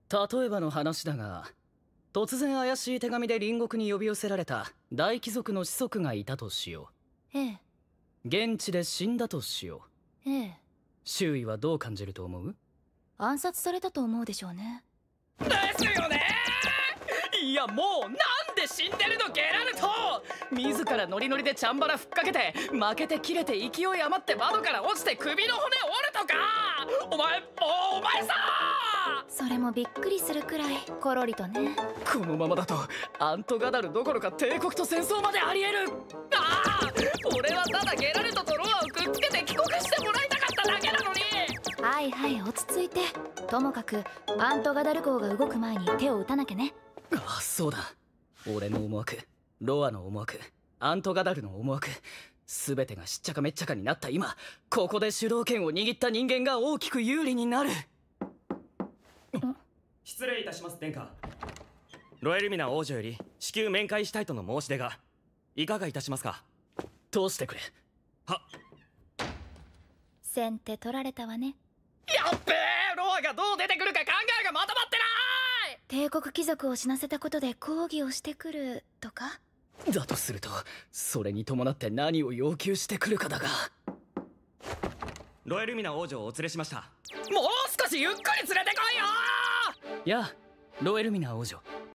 例えばの話だが、突然怪しい手紙で隣国に呼び寄せられた大貴族の子息がいたとしよええ。 う。現地で死んだとしよう。 ええ。 周囲はどう感じると思う？ 暗殺されたと思うでしょうね。 ですよね。いやもうなんで死んでるのゲラルト。自らノリノリでチャンバラふっかけて負けて切れて勢い余って窓から落ちて首の骨折るとか。お前さ。 それもびっくりするくらいコロリとね。 このままだとアントガダルどころか帝国と戦争までありえる。ああ、俺はただゲラルトとロアをくっつけて帰国してもらいたかっただけなのに。 はいはい、落ち着いて。ともかくアントガダル号が動く前に手を打たなきゃね。 ああ、そうだ。俺の思惑、ロアの思惑、アントガダルの思惑、全てがしっちゃかめっちゃかになった今、ここで主導権を握った人間が大きく有利になる。 失礼いたします殿下。ロエルミナ王女より至急面会したいとの申し出が。いかがいたしますか？ 通してくれ。 はっ。 先手取られたわね。 やっべえ、ロアがどう出てくるか考えがまとまってない。 帝国貴族を死なせたことで抗議をしてくるとか。 だとするとそれに伴って何を要求してくるかだが。 ロエルミナ王女をお連れしました。 もう少しゆっくり連れてこいよ。やあ、ロエルミナ王女。